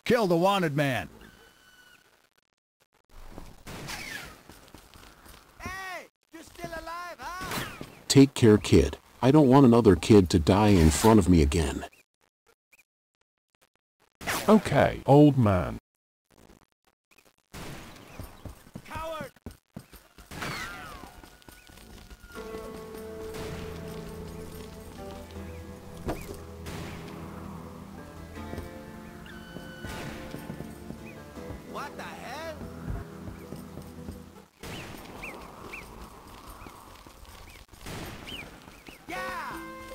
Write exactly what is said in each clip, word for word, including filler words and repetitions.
Kill the wanted man. Hey! You still alive, huh? Take care, kid. I don't want another kid to die in front of me again. Okay, old man. Coward! What the hell? Yeah!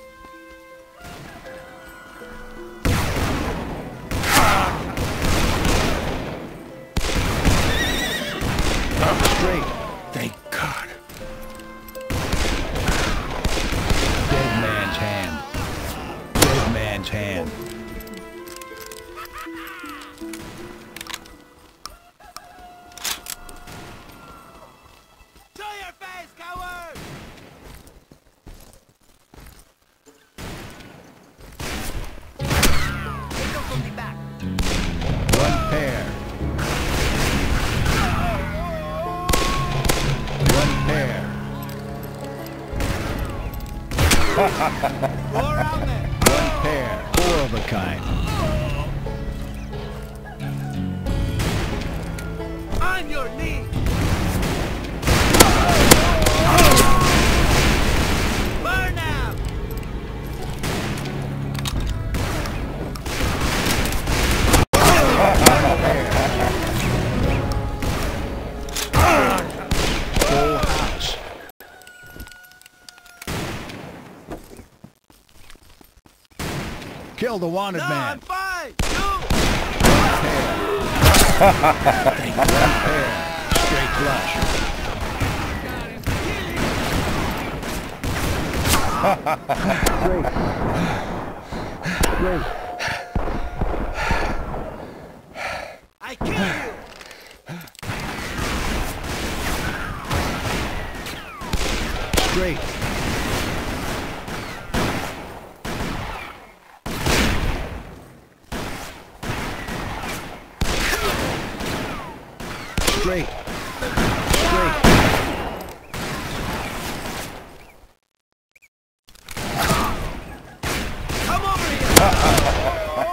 Straight. Thank God. Dead man's hand. Dead man's hand. Show your face, coward! Take them from the back. One pair. One pair. Go around there. One pair. Four of a kind. On your knees! Burn them! Full house. Kill the wanted No, man. I'm fine! You! One pair. Straight flush. I kill you! Straight. Straight. Straight. Come over here!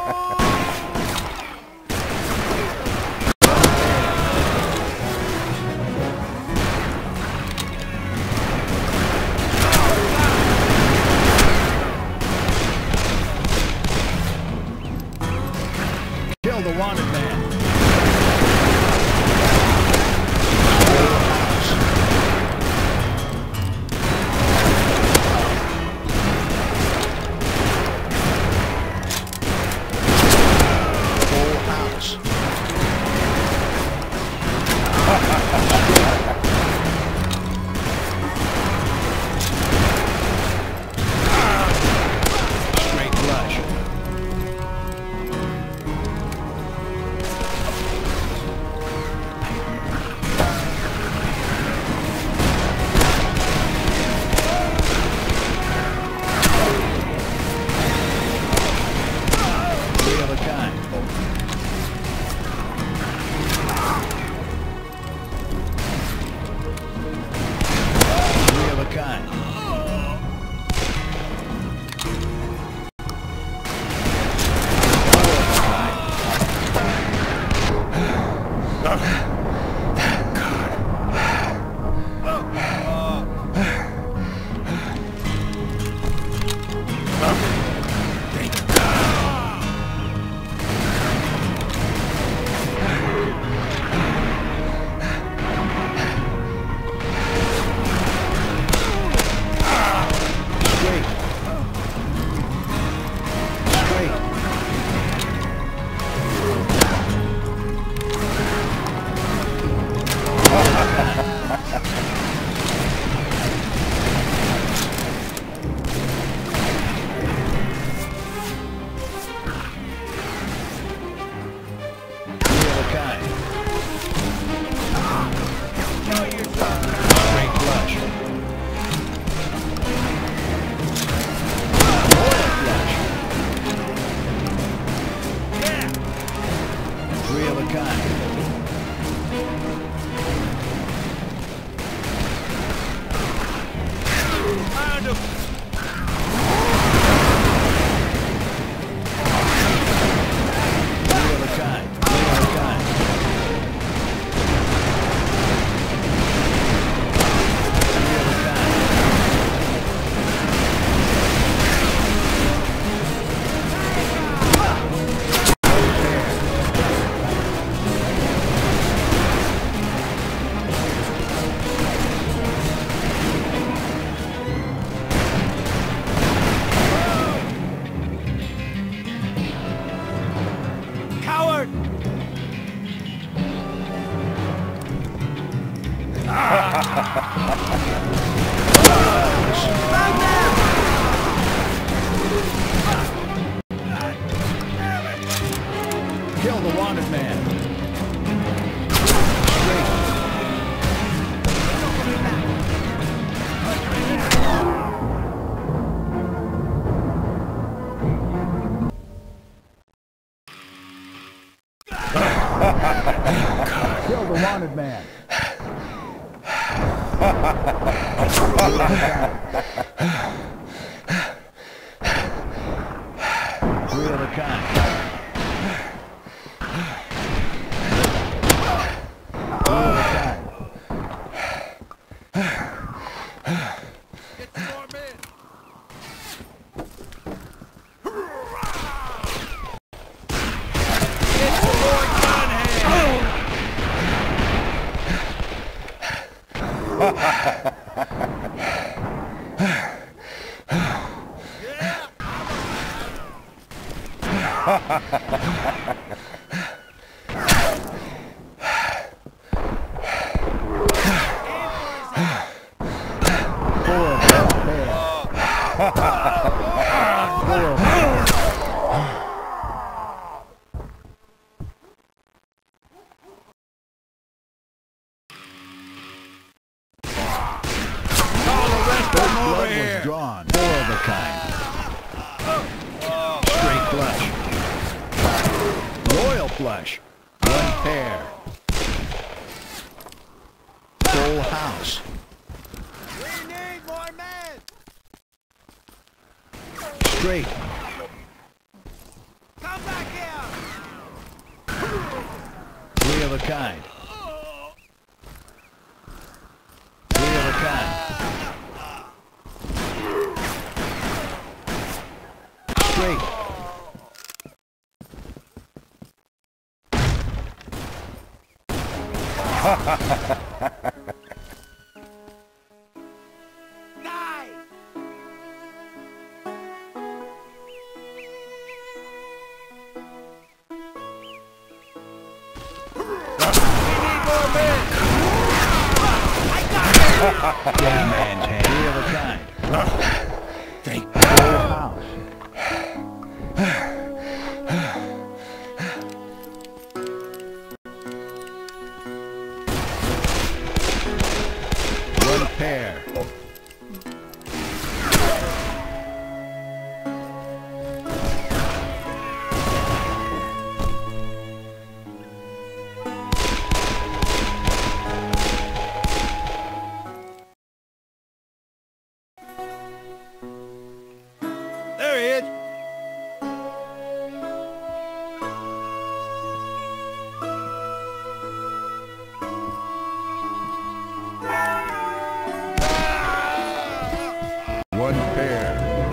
Kill the wanted man. Full house. Straight flush. Three of a kind. Three of a kind. Straight. Straight. Three of a kind. Straight flush. Royal flush. kind. Find him. Three of a kind. Three of a kind. Three of a kind. Coward! Kill the wanted man. Kill the wanted man. Three of a kind. Three of a kind. Get some more men! Get some more gun hands! Four of a pair. Four of a pair. Call the rest of them over Blood here! was drawn. Four of a kind. Straight flush. Royal flush. One pair. Full house. We need more men! Straight. Come back here! Three of a kind. Three of a kind. Straight. Die! We need more men! I got it! Dead man's hand. Three of a kind. Thank Full house. One pair. There he is! One pair.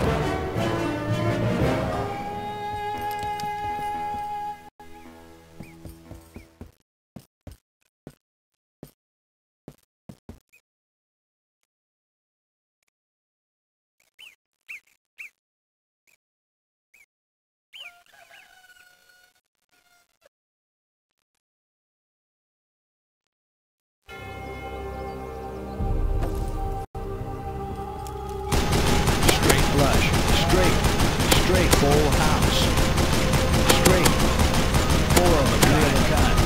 Straight flush. Straight. Straight. Full house. Straight. Four of them. Three of a kind.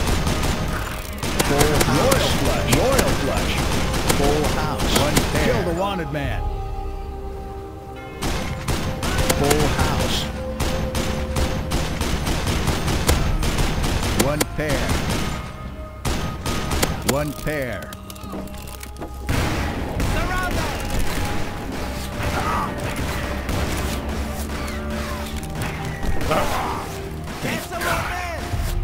Full house. Royal flush. Royal flush. Full house. One pair. Kill the wanted man. Full house. One pair. One pair. Surround them! Get some more men!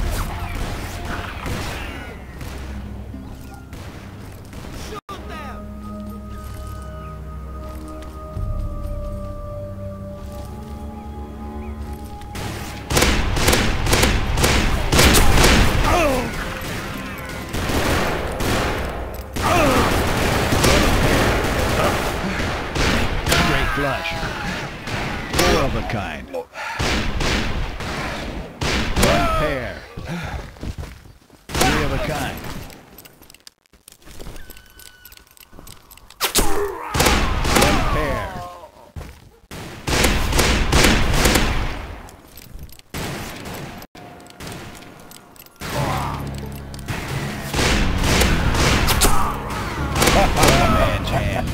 Shoot them! Straight flush. Four of a kind. One pair. Three of a kind. One pair. One man's hand.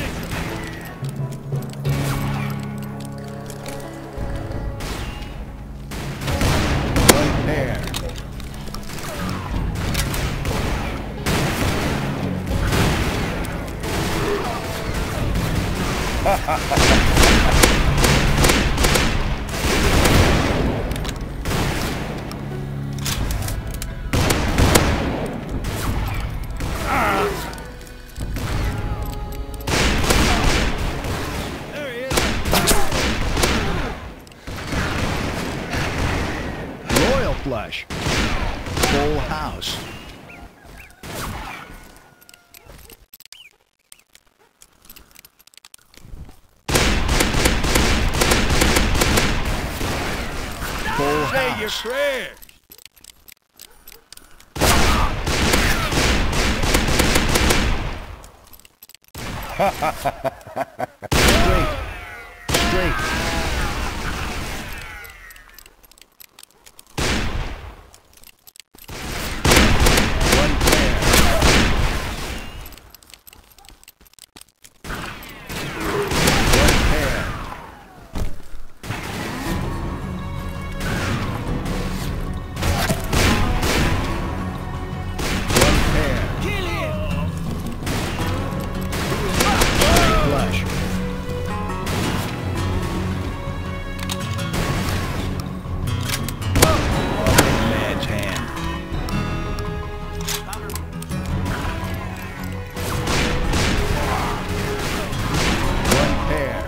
One pair. There he is! Royal flush. Full house. Full Say your house. prayers! Straight. Straight. One pair. One pair. One pair. Kill him! Straight flush. Big man's hand. One pair.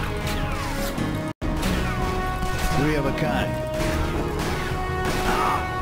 Three of a kind.